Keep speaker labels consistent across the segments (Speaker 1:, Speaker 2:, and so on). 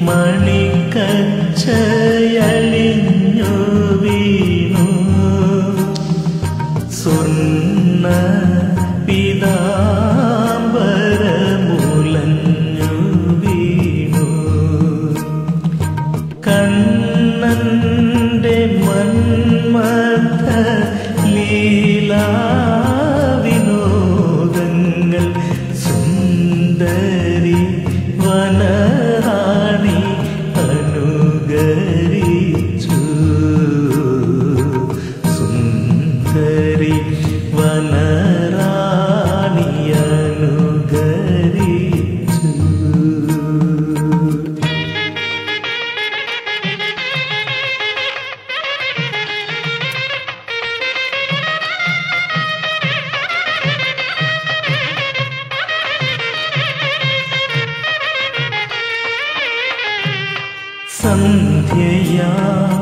Speaker 1: മണിക്കച്ചയലിഞ്ഞു വീണു സ്വർണ്ണ പീതാംബരമുലഞ്ഞു വീണു കണ്ണന്റെ മന്മഥ ലീലാവിനോദങ്ങൾ സുന്ദരി വനറാണി അനുകരിച്ചു സുന്ദരി വനറാണി അനുകരിച്ചു. സന്ധ്യയാ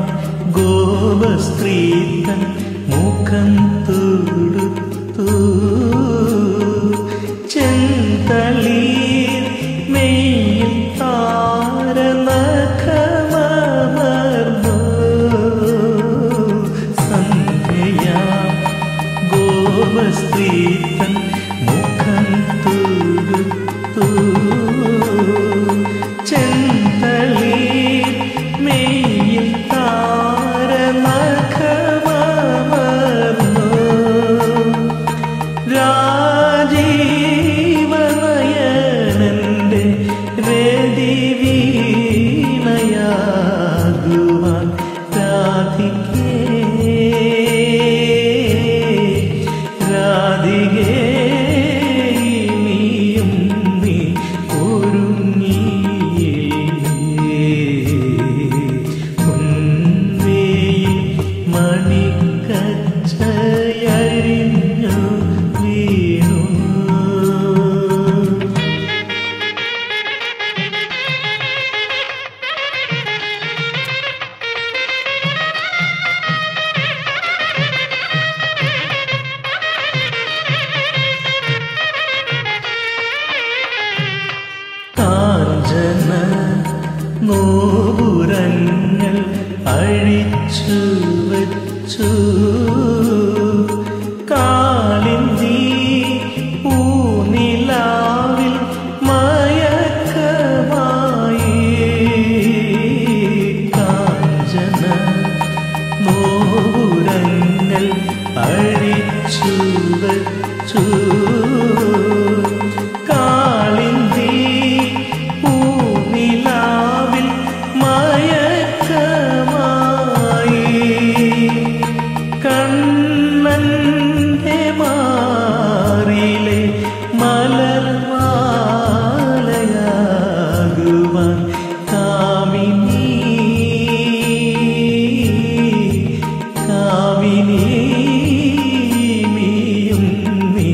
Speaker 1: ഗോപസ്ത്രീതൻ മുഖം തൊടുത്തു ചെന്തളീർ മെയ്യിൽ താരനഖമമർന്നു സന്ധ്യയാ ഗോപസ്ത്രീതൻ മുഖം തൊടുത്തു ചെന്തളീർ മെയ്യിൽ താരനഖമമർന്നു രാജീവനയനന്റെ രതിവീണയാകുവാൻ രാധികേ രാധികേ നീയും നീ ഒരുങ്ങിയില്ലേ പൊൻവേയിൽ മണിക്കച്ചയലിഞ്ഞു വീണു. കാഞ്ചന നോപുരങ്ങൾ അഴിച്ചു വച്ചു കാളിന്തി പൂനിലാവിൽ മയക്കമായി കാഞ്ചന നോപുരങ്ങൾ അഴിച്ചു വച്ചു കാളിന്തി പൂനിലാവിൽ മയക്കമായി കണ്ണന്റെ മാറിലെ മലർമാലയാകുവാൻ കാമിനി കാമിനി നീയും നീ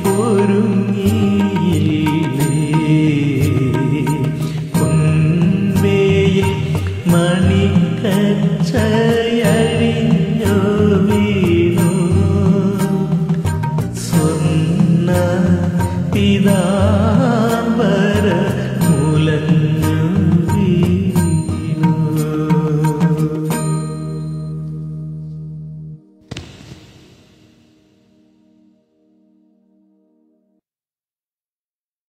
Speaker 1: ഒരുങ്ങിയില്ലേ പൊൻവേയിൽ മണിക്കച്ച